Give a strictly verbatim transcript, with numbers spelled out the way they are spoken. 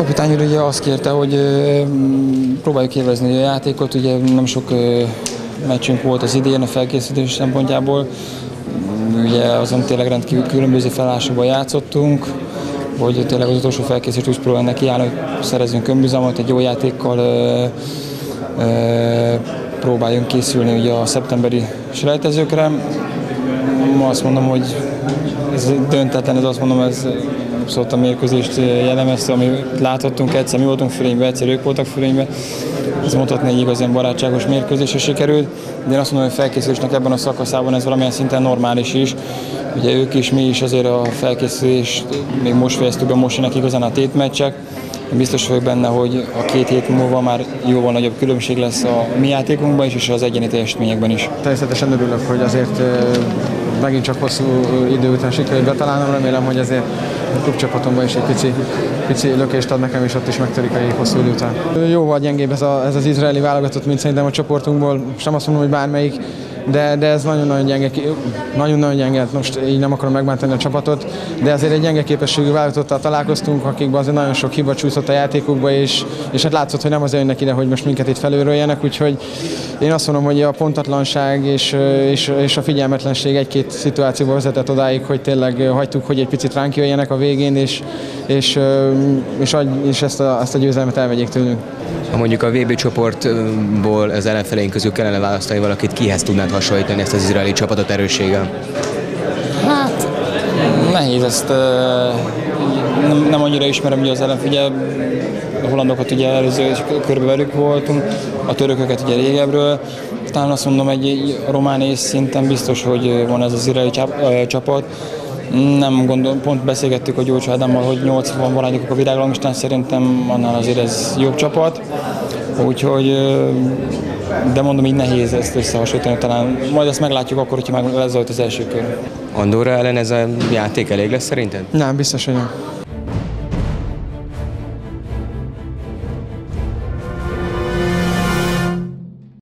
kapitány úr ugye azt kérte, hogy próbáljuk élvezni a játékot, ugye nem sok meccsünk volt az idén a felkészülés szempontjából, ugye azon tényleg rendkívül különböző felállásokban játszottunk, hogy tényleg az utolsó felkészülést úgy próbálni nekiállni, hogy szerezzünk önbizalmat, egy jó játékkal ö, ö, próbáljunk készülni ugye a szeptemberi selejtezőkre. Ma azt mondom, hogy ez döntetlen, ez azt mondom, ez abszolút a mérkőzést jellemezte, amit láthattunk, egyszer mi voltunk fölényben, egyszer ők voltak fölényben. Ez mondhatni egy igazán barátságos mérkőzésre sikerült, de én azt mondom, hogy a felkészülésnek ebben a szakaszában ez valamilyen szinten normális is. Ugye ők is, mi is azért a felkészülést még most fejeztük be, most jönnek igazán a tétmeccsek. Én biztos vagyok benne, hogy a két hét múlva már jóval nagyobb különbség lesz a mi játékunkban is, és az egyéni teljesítményekben is. Természetesen örülök, hogy azért megint csak hosszú idő után sikerült betalálnom, remélem, hogy azért a klubcsapatomban is egy pici, pici lökést ad nekem, és ott is megtörik a hosszú idő után. Jóval gyengébb ez, a, ez az izraeli válogatott, mint szerintem a csoportunkból, sem azt mondom, hogy bármelyik, de, de ez nagyon-nagyon gyenge, nagyon-nagyon gyenge, most így nem akarom megbántani a csapatot, de azért egy gyenge képességű válogatottal találkoztunk, akikben azért nagyon sok hiba csúszott a játékukba, és, és hát látszott, hogy nem az jönnek ide, hogy most minket itt felülröljenek, úgyhogy én azt mondom, hogy a pontatlanság és, és, és a figyelmetlenség egy-két szituációba vezetett odáig, hogy tényleg hagytuk, hogy egy picit ránk jöjjenek a végén, és, és, és, és ezt, a, ezt a győzelmet elvegyék tőlünk. Ha mondjuk a vé bé csoportból az ellenfeleink közül kellene választani valakit, kihez tudnád hasonlítani ezt az izraeli csapatot erősséggel? Hát nehéz ezt, nem, nem annyira ismerem ugye az ellenfél, ugye a hollandokat ugye előző körbe velük voltunk, a törököket ugye régebről. Talán azt mondom, egy román és szinten biztos, hogy van ez az izraeli csapat. Nem gondolom, pont beszélgettük a Gyurcsó Ádámmal, hogy nyolcvan valányok a világrangistán, szerintem annál azért ez jobb csapat. Úgyhogy, de mondom, így nehéz ezt összehasonlítani, talán majd ezt meglátjuk akkor, hogyha meg lezajt az első kör. Andorra ellen ez a játék elég lesz szerinted? Nem, biztos, hogy nem.